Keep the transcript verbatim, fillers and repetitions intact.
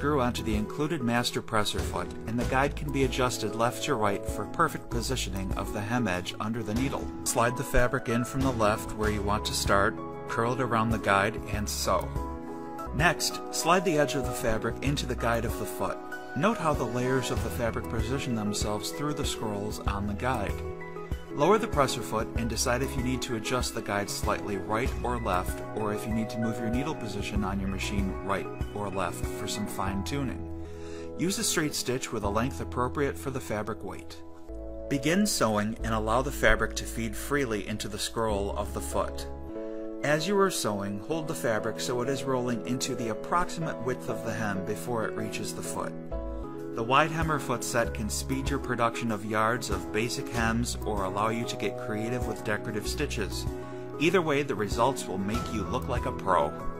screw onto the included master presser foot, and the guide can be adjusted left to right for perfect positioning of the hem edge under the needle. Slide the fabric in from the left where you want to start, curl it around the guide, and sew. Next, slide the edge of the fabric into the guide of the foot. Note how the layers of the fabric position themselves through the scrolls on the guide. Lower the presser foot and decide if you need to adjust the guide slightly right or left, or if you need to move your needle position on your machine right or left for some fine tuning. Use a straight stitch with a length appropriate for the fabric weight. Begin sewing and allow the fabric to feed freely into the scroll of the foot. As you are sewing, hold the fabric so it is rolling into the approximate width of the hem before it reaches the foot. The wide hem or foot set can speed your production of yards of basic hems or allow you to get creative with decorative stitches. Either way, the results will make you look like a pro.